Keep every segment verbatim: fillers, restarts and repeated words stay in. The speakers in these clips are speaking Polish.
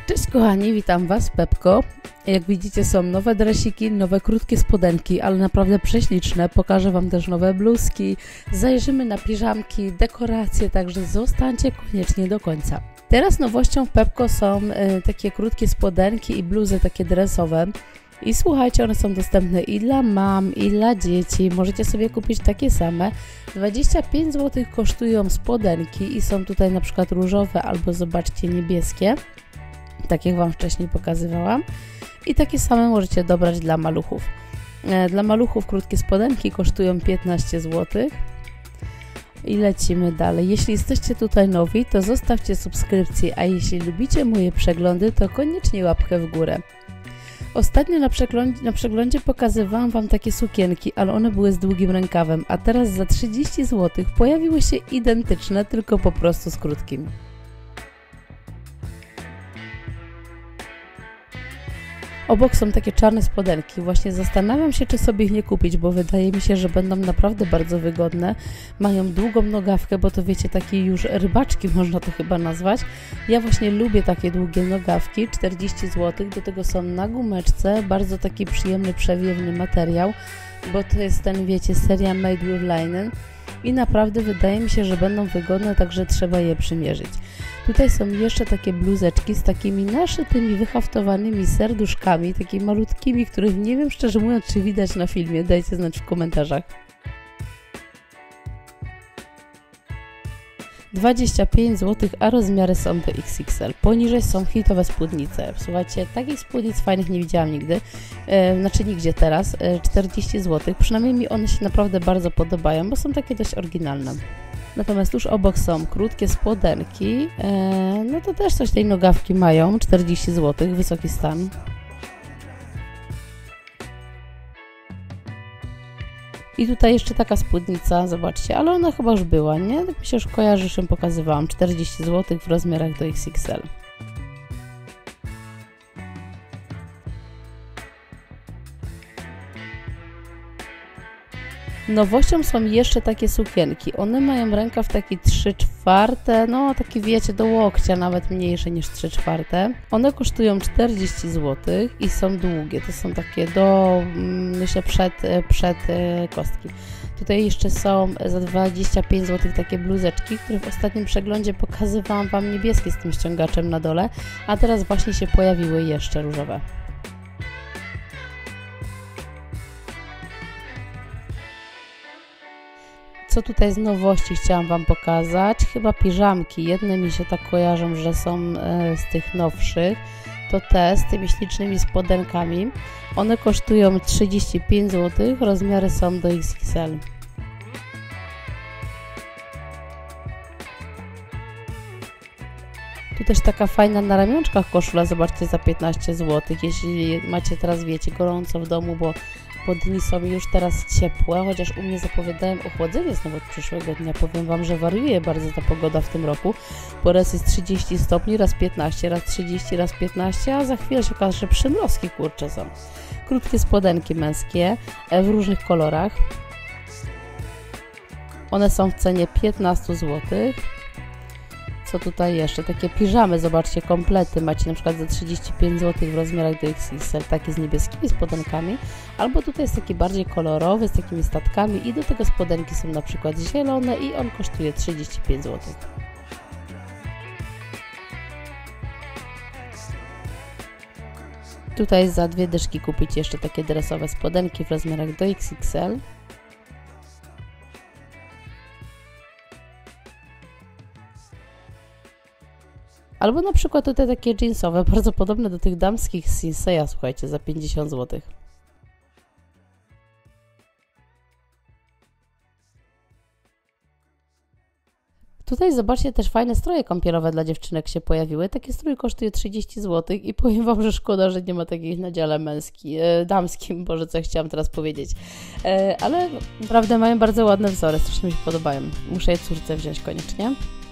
Cześć kochani, witam Was, Pepko. Jak widzicie, są nowe dresiki, nowe krótkie spodenki, ale naprawdę prześliczne. Pokażę Wam też nowe bluzki, zajrzymy na piżamki, dekoracje, także zostańcie koniecznie do końca. Teraz nowością w Pepko są y, takie krótkie spodenki i bluzy takie dresowe. I słuchajcie, one są dostępne i dla mam, i dla dzieci. Możecie sobie kupić takie same. dwadzieścia pięć złotych kosztują spodenki i są tutaj na przykład różowe albo zobaczcie niebieskie. Tak jak Wam wcześniej pokazywałam. I takie same możecie dobrać dla maluchów. Dla maluchów krótkie spodenki kosztują piętnaście złotych. I lecimy dalej. Jeśli jesteście tutaj nowi, to zostawcie subskrypcję, a jeśli lubicie moje przeglądy, to koniecznie łapkę w górę. Ostatnio na przeglądzie, na przeglądzie pokazywałam Wam takie sukienki, ale one były z długim rękawem, a teraz za trzydzieści złotych pojawiły się identyczne, tylko po prostu z krótkim. Obok są takie czarne spodenki. Właśnie zastanawiam się, czy sobie ich nie kupić, bo wydaje mi się, że będą naprawdę bardzo wygodne. Mają długą nogawkę, bo to wiecie, takie już rybaczki można to chyba nazwać. Ja właśnie lubię takie długie nogawki, czterdzieści złotych. Do tego są na gumeczce, bardzo taki przyjemny, przewiewny materiał, bo to jest ten, wiecie, seria Made with Linen. I naprawdę wydaje mi się, że będą wygodne, także trzeba je przymierzyć. Tutaj są jeszcze takie bluzeczki z takimi naszytymi, wyhaftowanymi serduszkami, takimi malutkimi, których nie wiem szczerze mówiąc, czy widać na filmie. Dajcie znać w komentarzach. dwadzieścia pięć złotych, a rozmiary są do X X L. Poniżej są hitowe spódnice. Słuchajcie, takich spódnic fajnych nie widziałam nigdy, e, znaczy nigdzie teraz. E, czterdzieści złotych. Przynajmniej mi one się naprawdę bardzo podobają, bo są takie dość oryginalne. Natomiast tuż obok są krótkie spodenki, e, no to też coś tej nogawki mają, czterdzieści złotych, wysoki stan. I tutaj jeszcze taka spódnica, zobaczcie, ale ona chyba już była, nie? Tak mi się już kojarzy, że ją pokazywałam, czterdzieści złotych w rozmiarach do X X L. Nowością są jeszcze takie sukienki. One mają rękaw taki trzy czwarte, no taki wiecie, do łokcia, nawet mniejsze niż trzy czwarte. One kosztują czterdzieści złotych i są długie. To są takie do, myślę, przed, przed kostki. Tutaj jeszcze są za dwadzieścia pięć złotych takie bluzeczki, które w ostatnim przeglądzie pokazywałam Wam niebieskie z tym ściągaczem na dole, a teraz właśnie się pojawiły jeszcze różowe. Co tutaj z nowości chciałam Wam pokazać? Chyba piżamki. Jedne mi się tak kojarzą, że są e, z tych nowszych. To te z tymi ślicznymi spodenkami. One kosztują trzydzieści pięć złotych, rozmiary są do X X L. Tu też taka fajna na ramionczkach koszula, zobaczcie, za piętnaście złotych. Jeśli macie teraz, wiecie, gorąco w domu, bo bo dni są już teraz ciepłe, chociaż u mnie zapowiadałem ochłodzenie znowu od przyszłego dnia. Powiem Wam, że wariuje bardzo ta pogoda w tym roku, bo raz jest trzydzieści stopni, raz piętnaście, raz trzydzieści, raz piętnaście, a za chwilę się okaże, że przymrozki kurcze są. Krótkie spodenki męskie w różnych kolorach. One są w cenie piętnaście złotych. Co tutaj jeszcze? Takie piżamy, zobaczcie, komplety macie na przykład za trzydzieści pięć złotych w rozmiarach do X X L, takie z niebieskimi spodenkami, albo tutaj jest taki bardziej kolorowy, z takimi statkami i do tego spodenki są na przykład zielone i on kosztuje trzydzieści pięć złotych. Tutaj za dwie dyszki kupicie jeszcze takie dresowe spodenki w rozmiarach do X X L. Albo na przykład tutaj takie jeansowe, bardzo podobne do tych damskich z Sinseya, słuchajcie, za pięćdziesiąt złotych. Tutaj zobaczcie, też fajne stroje kąpielowe dla dziewczynek się pojawiły. Taki strój kosztuje trzydzieści złotych i powiem Wam, że szkoda, że nie ma takich na dziale męskim, e, damskim, Boże, co chciałam teraz powiedzieć. E, ale naprawdę mają bardzo ładne wzory, strasznie mi się podobają. Muszę je córce wziąć koniecznie.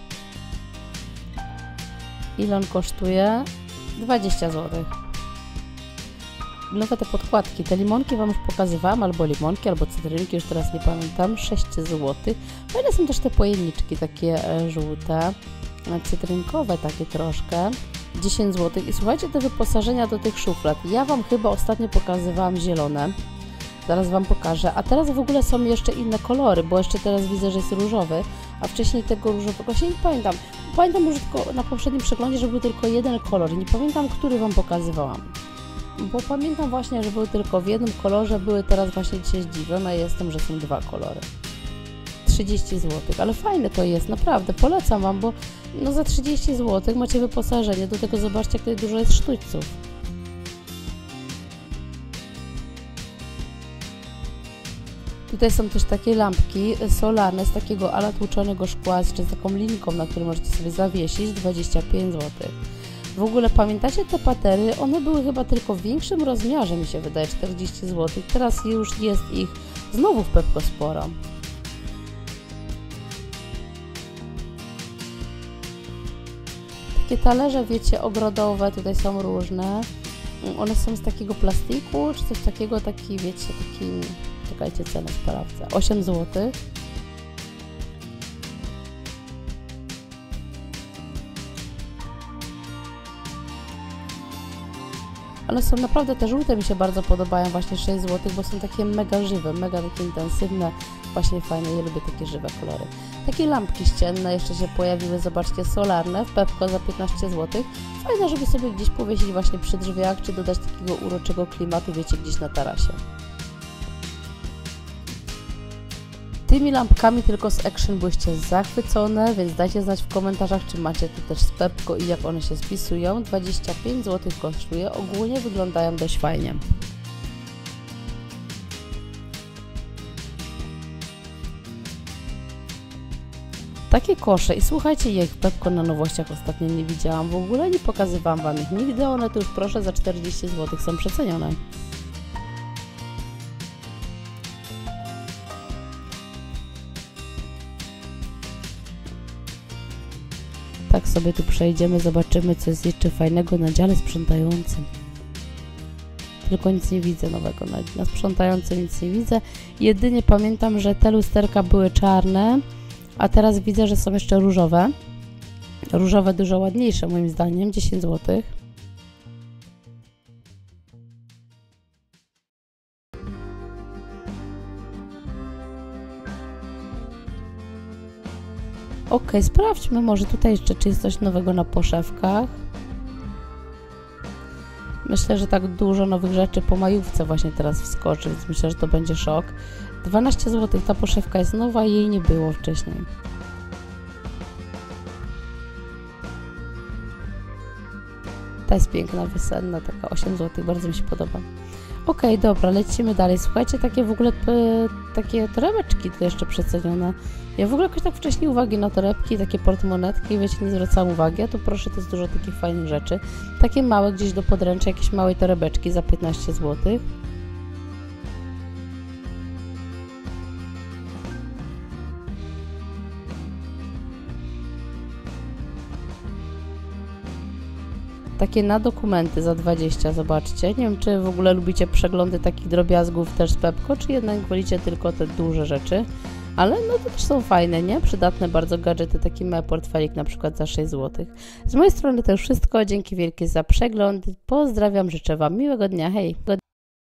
Ile on kosztuje? dwadzieścia złotych. Nowe te podkładki, te limonki Wam już pokazywałam, albo limonki, albo cytrynki, już teraz nie pamiętam, sześć złotych. Fajne są też te pojemniczki takie e, żółte, cytrynkowe takie troszkę, dziesięć złotych. I słuchajcie, te wyposażenia do tych szuflad. Ja Wam chyba ostatnio pokazywałam zielone. Zaraz Wam pokażę. A teraz w ogóle są jeszcze inne kolory, bo jeszcze teraz widzę, że jest różowy, a wcześniej tego różowego się nie pamiętam. Pamiętam już tylko na poprzednim przeglądzie, że był tylko jeden kolor. Nie pamiętam, który Wam pokazywałam. Bo pamiętam właśnie, że były tylko w jednym kolorze, były teraz właśnie dzisiaj zdziwiona jestem, że są dwa kolory. trzydzieści złotych, ale fajne to jest, naprawdę, polecam Wam, bo no za trzydzieści złotych macie wyposażenie, do tego zobaczcie, jak tutaj dużo jest sztućców. Tutaj są też takie lampki solarne z takiego ala tłuczonego szkła, czy z taką linką, na której możecie sobie zawiesić, dwadzieścia pięć złotych. W ogóle pamiętacie te patery? One były chyba tylko w większym rozmiarze, mi się wydaje, czterdzieści złotych. Teraz już jest ich znowu w Pepco sporo. Takie talerze, wiecie, ogrodowe, tutaj są różne. One są z takiego plastiku, czy coś takiego, taki, wiecie, taki... Czekajcie, cenę sprawdzę. osiem złotych. One są naprawdę, te żółte mi się bardzo podobają, właśnie sześć złotych, bo są takie mega żywe, mega takie intensywne, właśnie fajne, ja lubię takie żywe kolory. Takie lampki ścienne jeszcze się pojawiły, zobaczcie, solarne w Pepco za piętnaście złotych. Fajne, żeby sobie gdzieś powiesić właśnie przy drzwiach, czy dodać takiego uroczego klimatu, wiecie, gdzieś na tarasie. Tymi lampkami tylko z Action byłyście zachwycone, więc dajcie znać w komentarzach, czy macie tu też z Pepco i jak one się spisują. dwadzieścia pięć złotych kosztuje, ogólnie wyglądają dość fajnie. Takie kosze i słuchajcie, ja ich w Pepco na nowościach ostatnio nie widziałam, w ogóle nie pokazywałam Wam ich nigdy, one tu już proszę za czterdzieści złotych są przecenione. Tak sobie tu przejdziemy, zobaczymy, co jest jeszcze fajnego na dziale sprzątającym. Tylko nic nie widzę nowego, na, na sprzątającym nic nie widzę. Jedynie pamiętam, że te lusterka były czarne, a teraz widzę, że są jeszcze różowe. Różowe dużo ładniejsze moim zdaniem, dziesięć złotych. Ok, sprawdźmy może tutaj jeszcze, czy jest coś nowego na poszewkach. Myślę, że tak dużo nowych rzeczy po majówce właśnie teraz wskoczy, więc myślę, że to będzie szok. dwanaście złotych, ta poszewka jest nowa, jej nie było wcześniej. Ta jest piękna, wysenna, taka osiem złotych, bardzo mi się podoba. Ok, dobra, lecimy dalej. Słuchajcie, takie w ogóle e, takie torebeczki tu jeszcze przecenione. Ja w ogóle jakoś tak wcześniej uwagi na torebki, takie portmonetki, wiecie, nie zwracałam uwagi, a tu proszę, to jest dużo takich fajnych rzeczy. Takie małe gdzieś do podręczy, jakieś małe torebeczki za piętnaście złotych. Takie na dokumenty za dwadzieścia, zobaczcie. Nie wiem, czy w ogóle lubicie przeglądy takich drobiazgów też z Pepco, czy jednak wolicie tylko te duże rzeczy. Ale no to też są fajne, nie? Przydatne bardzo gadżety, taki mały portfelik na przykład za sześć złotych. Z mojej strony to już wszystko. Dzięki wielkie za przegląd. Pozdrawiam, życzę Wam miłego dnia. Hej!